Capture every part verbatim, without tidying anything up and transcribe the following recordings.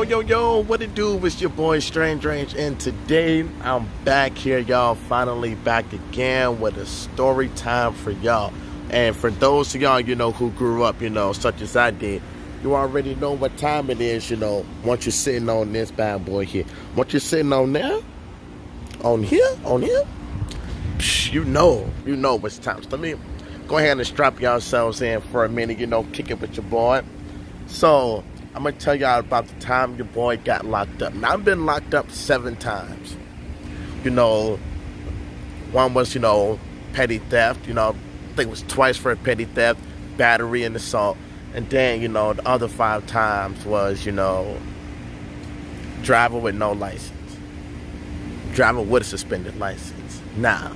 yo, yo, what it do? It's your boy Strange Range, and today I'm back here, y'all. Finally back again with a story time for y'all. And for those of y'all, you know, who grew up, you know, such as I did, you already know what time it is, you know, once you're sitting on this bad boy here. Once you're sitting on there, on here, on here, psh, you know, you know what's time. So let me go ahead and strap yourselves in for a minute, you know, kick it with your boy. So I'm going to tell y'all about the time your boy got locked up. Now, I've been locked up seven times. You know, one was, you know, petty theft. You know, I think it was twice for petty theft, battery, and assault. And then, you know, the other five times was, you know, driving with no license. Driving with a suspended license. Now,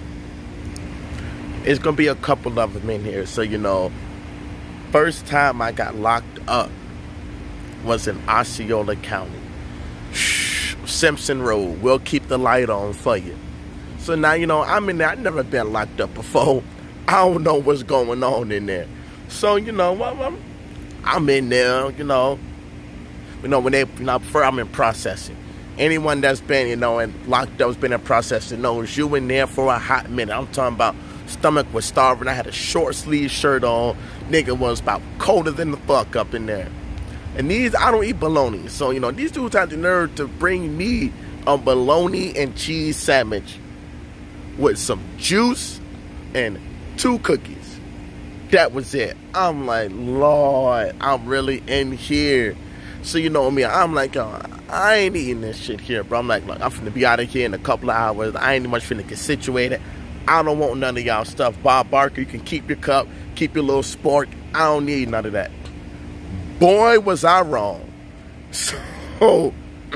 it's going to be a couple of them in here. So, you know, first time I got locked up was in Osceola County. Shh, Simpson Road. We'll keep the light on for you. So now, you know, I'm in there. I've never been locked up before. I don't know what's going on in there. So, you know, I'm, I'm in there, you know. You know, when they, you know, before I'm in processing. Anyone that's been, you know, and locked up, has been in processing knows you in there for a hot minute. I'm talking about stomach was starving. I had a short sleeve shirt on. Nigga was about colder than the fuck up in there. And these, I don't eat bologna. So, you know, these dudes had the nerve to bring me a bologna and cheese sandwich with some juice and two cookies. That was it. I'm like, Lord, I'm really in here. So, you know me, I'm like, oh, I ain't eating this shit here, bro. I'm like, look, I'm finna be out of here in a couple of hours. I ain't much finna get situated. I don't want none of y'all stuff. Bob Barker, you can keep your cup, keep your little sport. I don't need none of that. Boy, was I wrong. So,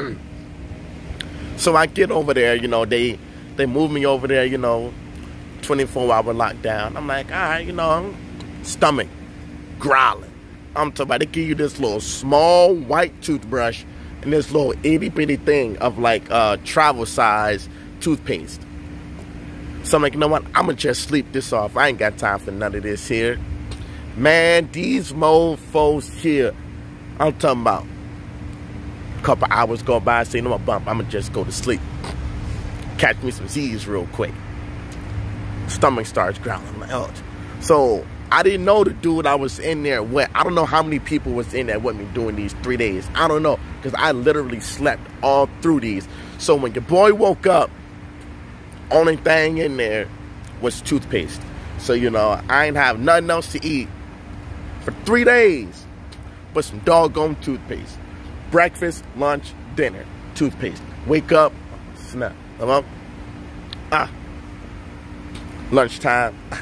so I get over there, you know, they they move me over there, you know, twenty-four hour lockdown. I'm like, all right, you know, stomach growling. I'm talking about, they give you this little small white toothbrush and this little itty bitty thing of like uh, travel size toothpaste. So I'm like, you know what? I'm going to just sleep this off. I ain't got time for none of this here. Man, these mofos here, I'm talking about a couple hours go by, say, you know what, bump, I'm going to just go to sleep. Catch me some Z's real quick. Stomach starts growling. I'm like, oh. So I didn't know the dude I was in there with. I don't know how many people was in there with me doing these three days. I don't know, because I literally slept all through these. So when your boy woke up, only thing in there was toothpaste. So, you know, I ain't have nothing else to eat for three days but some doggone toothpaste. Breakfast, lunch, dinner, toothpaste. Wake up, snap. Hello? Ah. Lunchtime. Ah.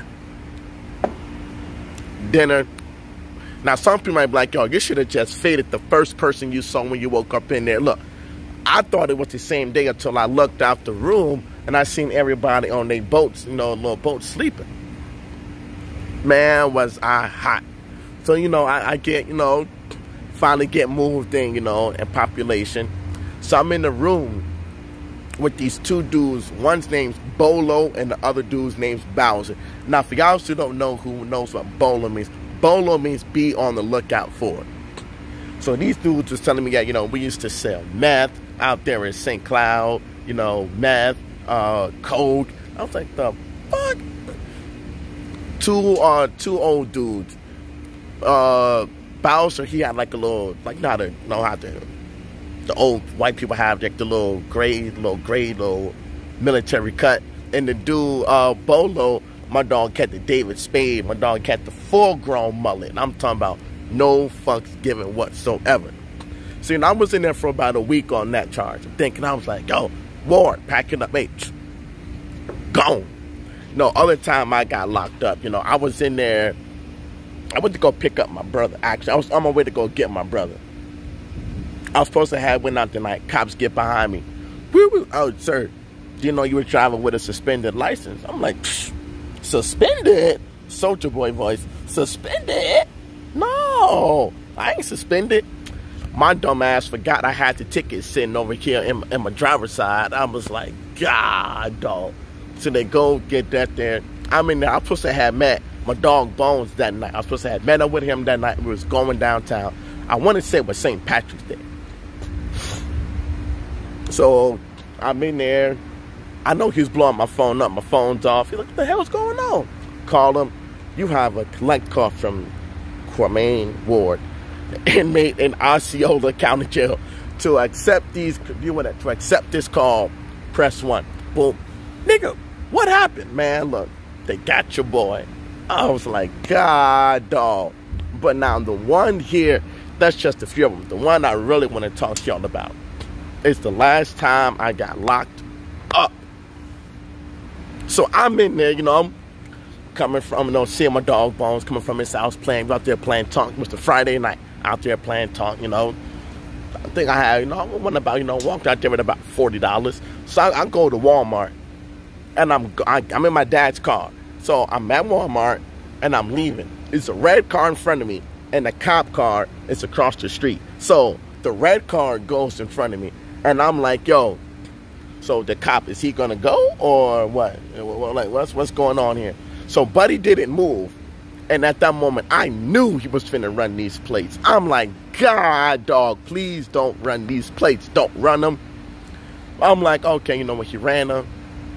Dinner. Now, some people might be like, yo, you should have just faded the first person you saw when you woke up in there. Look, I thought it was the same day until I looked out the room and I seen everybody on their boats, you know, little boats sleeping. Man, was I hot. So, you know, I, I get, you know, finally get moved in, you know, in population. So I'm in the room with these two dudes. One's name's Bolo and the other dude's name's Bowser. Now, for y'all who don't know who knows what Bolo means, Bolo means be on the lookout for. So these dudes was telling me that, you know, we used to sell meth out there in Saint Cloud, you know, meth, uh, coke. I was like, the fuck? Two, uh, two old dudes. Uh, Bowser, he had like a little, like, not a, know how to, the old white people have like the little gray, little gray, little military cut. And the dude, uh, Bolo, my dog had the David Spade. My dog had the full-grown mullet. And I'm talking about no fucks given whatsoever. So, you know, I was in there for about a week on that charge. I'm thinking, I was like, yo, Ward, packing up, hey, gone. No, other time I got locked up, you know, I was in there. I went to go pick up my brother, actually. I was on my way to go get my brother. I was supposed to have went out tonight. Cops get behind me. Woo -woo. Oh, sir, do you know you were driving with a suspended license? I'm like, suspended? Soldier boy voice. Suspended? No, I ain't suspended. My dumb ass forgot I had the ticket sitting over here in, in my driver's side. I was like, God, dog. So they go get that there. I'm in there. I was supposed to have met my dog Bones that night. I was supposed to have met up with him that night. We was going downtown. I want to say it was Saint Patrick's Day. So I'm in there. I know he's blowing my phone up. My phone's off. He's like, what the hell's going on? Call him. You have a collect call from Quamain Ward, inmate in Osceola County Jail. To accept these, you want to accept this call, press one. Boom. Nigga, what happened? Man, look, they got your boy. I was like, God, dog. But now the one here, that's just a few of them. The one I really want to talk to y'all about is the last time I got locked up. So I'm in there, you know, I'm coming from, you know, seeing my dog Bones coming from his house, playing, out there playing Tonk. It was the Friday night, out there playing Tonk, you know. I think I had, you know, I went about, you know, walked out there with about forty dollars. So I, I go to Walmart, and I'm, I, I'm in my dad's car. So I'm at Walmart, and I'm leaving. It's a red car in front of me, and the cop car is across the street. So the red car goes in front of me, and I'm like, yo, so the cop, is he gonna go or what? Like, what's what's going on here? So Buddy didn't move, and at that moment, I knew he was finna run these plates. I'm like, God, dog, please don't run these plates. Don't run them. I'm like, okay, you know what? He ran them.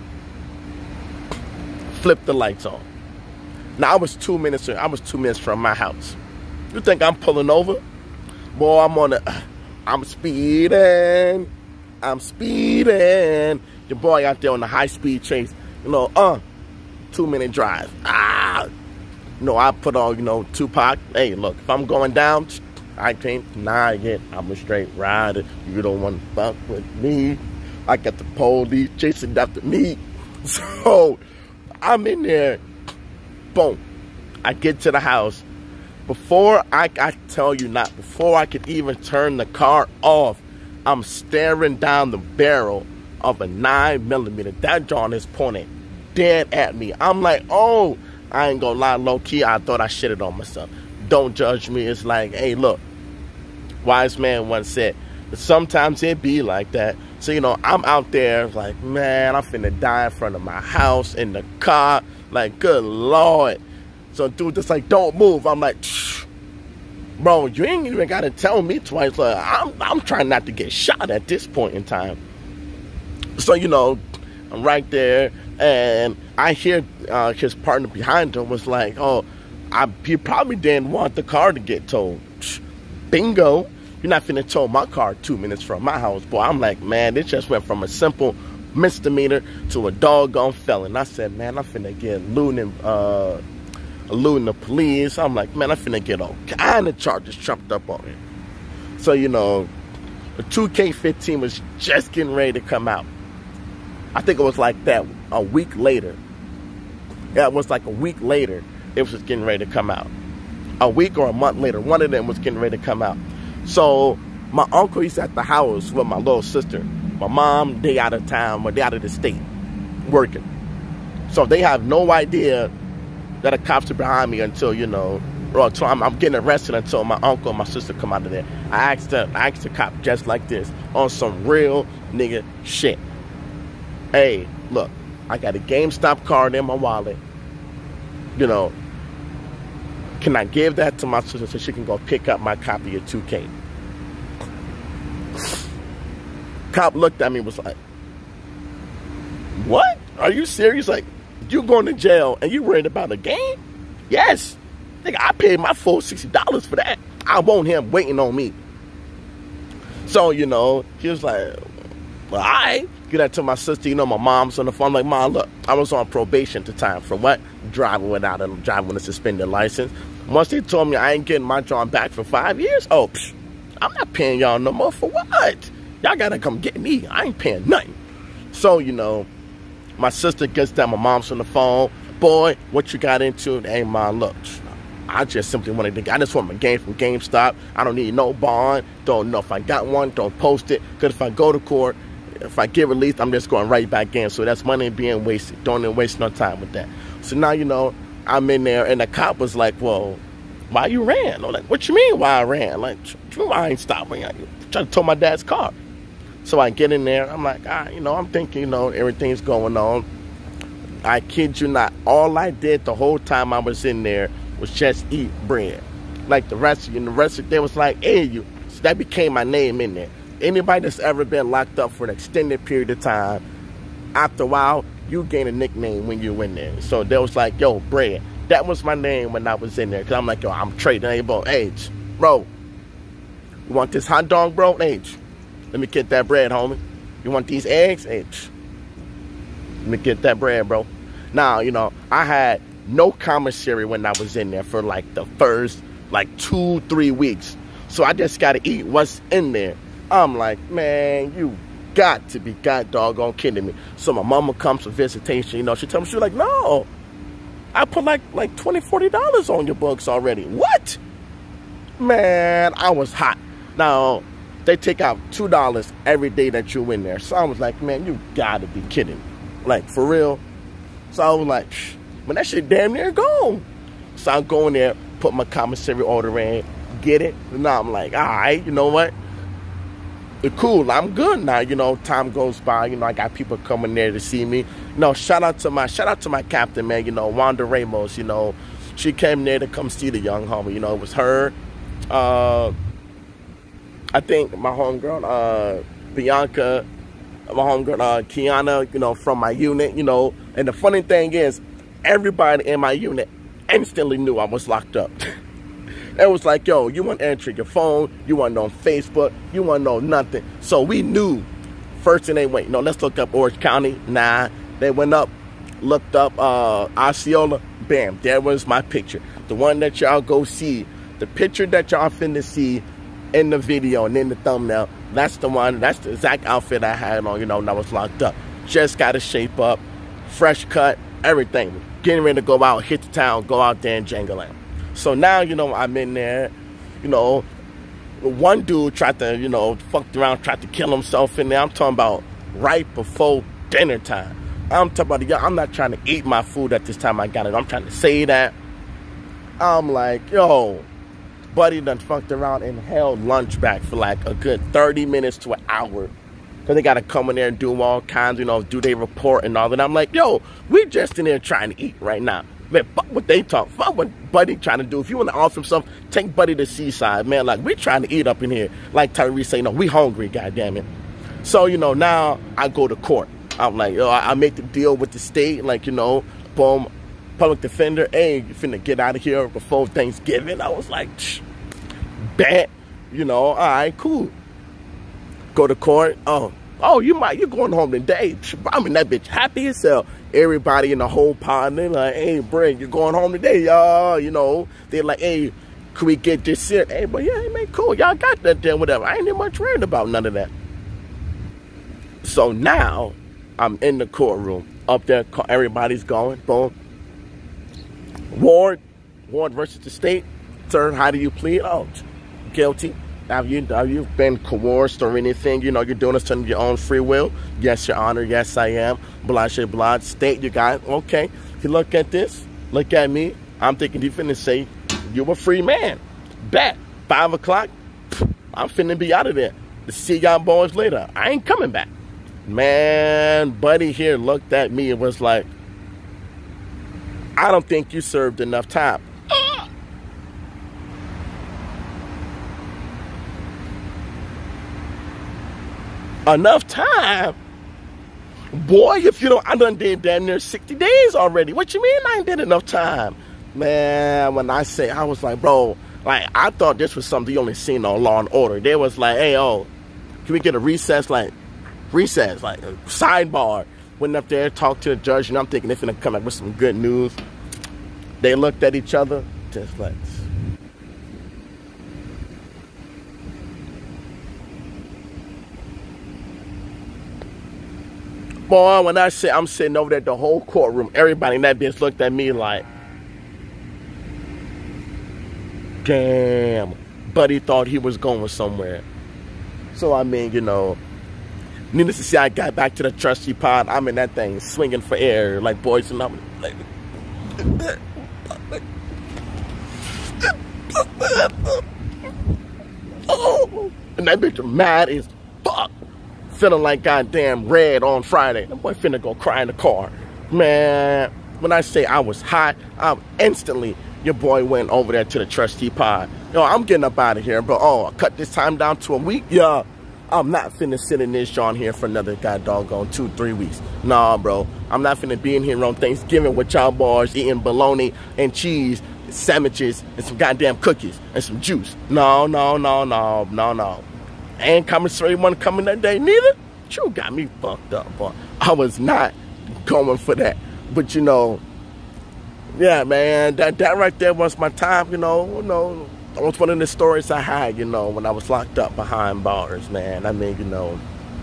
Flipped the lights on. Now I was two minutes. I was two minutes from my house. You think I'm pulling over? Boy, I'm on the. I'm speeding. I'm speeding. Your boy out there on the high-speed chase. You know, uh, two-minute drive. Ah, you know, I put on, you know, Tupac. Hey, look, if I'm going down, I can't deny it. I'm a straight rider. You don't want to fuck with me. I got the police chasing after me. So I'm in there. Boom. I get to the house. Before I, I tell you not, before I could even turn the car off, I'm staring down the barrel of a nine millimeter. That John is pointing dead at me. I'm like, oh, I ain't gonna lie, low key, I thought I shitted on myself. Don't judge me. It's like, hey, look, wise man once said, sometimes it be like that. So, you know, I'm out there like, man, I'm finna die in front of my house in the car. Like, good Lord. So dude just like, don't move. I'm like, shh. Bro, you ain't even gotta tell me twice. Like, I'm, I'm trying not to get shot at this point in time. So, you know, I'm right there, and I hear uh, his partner behind him was like, oh, I, he probably didn't want the car to get towed. Bingo. You're not finna tow my car two minutes from my house. Boy, I'm like, man, it just went from a simple misdemeanor to a doggone felon. I said, man, I'm finna get looting, uh, eluding the police. I'm like, man, I'm finna get all kind of charges trumped up on me. So, you know, the two K fifteen was just getting ready to come out. I think it was like that a week later. Yeah, it was like a week later it was just getting ready to come out. A week or a month later, one of them was getting ready to come out. So my uncle, he's at the house with my little sister. My mom, they out of town, or they out of the state working. So they have no idea that the cops are behind me until, you know, or until I'm, I'm getting arrested until my uncle and my sister come out of there. I asked them, I asked the cop just like this, on some real nigga shit. Hey, look, I got a GameStop card in my wallet. You know, can I give that to my sister so she can go pick up my copy of two K? Cop looked at me and was like, what? Are you serious? Like, you going to jail and you worried about a game? Yes. Nigga, I paid my full sixty dollars for that. I want him waiting on me. So, you know, he was like, well, all right. Get that to my sister. You know, my mom's on the phone. I'm like, Mom, look, I was on probation at the time. For what? Driving without a, driving with a suspended license. Once they told me I ain't getting my John back for five years, oh, psh, I'm not paying y'all no more. For what? Y'all gotta come get me. I ain't paying nothing. So, you know, my sister gets down. My mom's on the phone. Boy, what you got into? Hey, Mom, look, I just simply wanted to, I just want my game from GameStop. I don't need no bond. Don't know if I got one. Don't post it. Because if I go to court, if I get released, I'm just going right back in. So that's money being wasted. Don't even waste no time with that. So now, you know, I'm in there, and the cop was like, well, why you ran? I'm like, what you mean why I ran? Like, I ain't stopping. I trying to tow my dad's car. So I get in there. I'm like, ah, you know, I'm thinking, you know, everything's going on. I kid you not. All I did the whole time I was in there was just eat bread. Like the rest of you. And the rest of them was like, hey, you. So that became my name in there. Anybody that's ever been locked up for an extended period of time, after a while, you gain a nickname when you in there. So they was like, yo, Bread. That was my name when I was in there. Because I'm like, yo, I'm trading. Hey, bro, hey, bro, you want this hot dog, bro? Hey, let me get that bread, homie. You want these eggs? Hey, let me get that bread, bro. Now, you know, I had no commissary when I was in there for like the first, like two, three weeks. So I just got to eat what's in there. I'm like, man, you got to be god doggone kidding me. So my mama comes for visitation, you know, she tells me, she's like, no, I put like like twenty, forty dollars on your books already. What? Man, I was hot. Now, they take out two dollars every day that you're in there. So I was like, man, you gotta be kidding me. Like, for real. So I was like, psh, man, that shit damn near gone. So I go in there, put my commissary order in, get it. And now I'm like, all right, you know what? It's cool, I'm good now. You know, time goes by, you know, I got people coming there to see me. You know, shout out to my shout out to my captain, man, you know, Wanda Ramos, you know. She came there to come see the young homie. You know, it was her. Uh I think my homegirl, uh, Bianca, my homegirl, uh, Kiana, you know, from my unit, you know. And the funny thing is, everybody in my unit instantly knew I was locked up. It was like, yo, you want to enter your phone, you want to know on Facebook, you want to know nothing. So we knew. First thing they went, you know, let's look up Orange County. Nah, they went up, looked up uh, Osceola. Bam, there was my picture. The one that y'all go see, the picture that y'all finna see in the video and in the thumbnail, that's the one, that's the exact outfit I had on, you know, when I was locked up. Just got to shape up, fresh cut, everything. Getting ready to go out, hit the town, go out there and jangle out. So now, you know, I'm in there, you know, one dude tried to, you know, fucked around, tried to kill himself in there. I'm talking about right before dinner time. I'm talking about, yo, I'm not trying to eat my food at this time I got it. I'm trying to say that. I'm like, yo, buddy done fucked around and held lunch back for like a good thirty minutes to an hour. Because they got to come in there and do all kinds, you know, do their report and all that. I'm like, yo, we just in there trying to eat right now. Man, fuck what they talk. Fuck what Buddy trying to do. If you want to offer him something, take Buddy to Seaside, man. Like, we trying to eat up in here. Like Tyrese say, no, we hungry, goddammit. So, you know, now I go to court. I'm like, yo, I, I make the deal with the state. Like, you know, boom, public defender. Hey, you finna get out of here before Thanksgiving. I was like, shh, bet. You know, all right, cool. Go to court. Oh, oh, you might, you're going home today. I mean, that bitch happy as hell. Everybody in the whole pod, they're like, hey, Brent, you're going home today, y'all. You know, they're like, hey, can we get this shit? Hey, but yeah, man, cool. Y'all got that then, whatever. I ain't even much worried about none of that. So now I'm in the courtroom. Up there, everybody's going. Boom. Ward, Ward versus the state. Sir, how do you plead? Oh, guilty. Have you, have you been coerced or anything? You know, you're doing this on your own free will. Yes, Your Honor. Yes, I am. Blah, blah, blah. State, you got it. Okay. If you look at this, look at me. I'm thinking you finna say, you're a free man. Bet. Five o'clock, I'm finna be out of there. To see y'all boys later. I ain't coming back. Man, Buddy here looked at me and was like, I don't think you served enough time. Enough time? Boy, if you don't, I done did damn near sixty days already. What you mean I ain't did enough time? Man, when I say, I was like, bro, like, I thought this was something you only seen on Law and Order. They was like, hey, oh, can we get a recess? Like, recess, like, a sidebar. Went up there, talked to the judge, and I'm thinking they're finna come up with some good news. They looked at each other, just like, boy, when I say I'm sitting over there, the whole courtroom, everybody in that bitch looked at me like, damn, Buddy thought he was going somewhere. So, I mean, you know, needless to say, I got back to the trustee pod. I'm in that thing swinging for air like boys and I'm like, oh, and that bitch mad as fuck. Feeling like goddamn Red on Friday. That boy finna go cry in the car. Man, when I say I was hot, I'm instantly, your boy went over there to the trustee pod. Yo, I'm getting up out of here, but oh, I cut this time down to a week? Yeah. I'm not finna sit in this John here for another god doggone two, three weeks. Nah, bro. I'm not finna be in here on Thanksgiving with y'all boys eating bologna and cheese, sandwiches, and some goddamn cookies and some juice. No, no, no, no, no, no. Ain't commissary one coming that day neither. You got me fucked up, boy. I was not going for that. But you know, yeah, man, that that right there was my time, you know, you know. That was one of the stories I had, you know, when I was locked up behind bars, man. I mean, you know,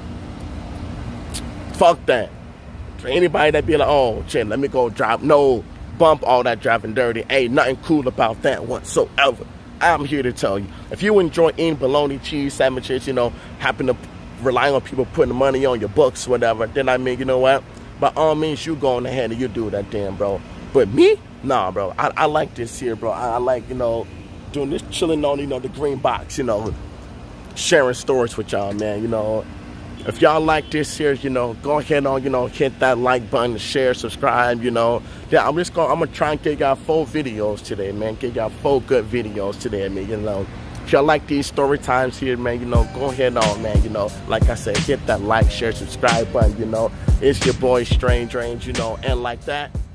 fuck that. For anybody that be like, oh, shit, let me go drive. No, bump all that driving dirty. Ain't nothing cool about that whatsoever. I'm here to tell you, if you enjoy eating bologna, cheese, sandwiches, you know, happen to rely on people putting money on your books, whatever, then I mean, you know what? By all means, you go on ahead and you do that damn, bro. But me? Nah, bro. I, I like this here, bro. I, I like, you know, doing this, chilling on, you know, the green box, you know, sharing stories with y'all, man, you know. If y'all like this here, you know, go ahead on, you know, hit that like button, share, subscribe, you know. Yeah, I'm just going, I'm going to try and get y'all four videos today, man. Get y'all four good videos today, I mean, you know. If y'all like these story times here, man, you know, go ahead on, man, you know. Like I said, hit that like, share, subscribe button, you know. It's your boy, Strange Range, you know, and like that.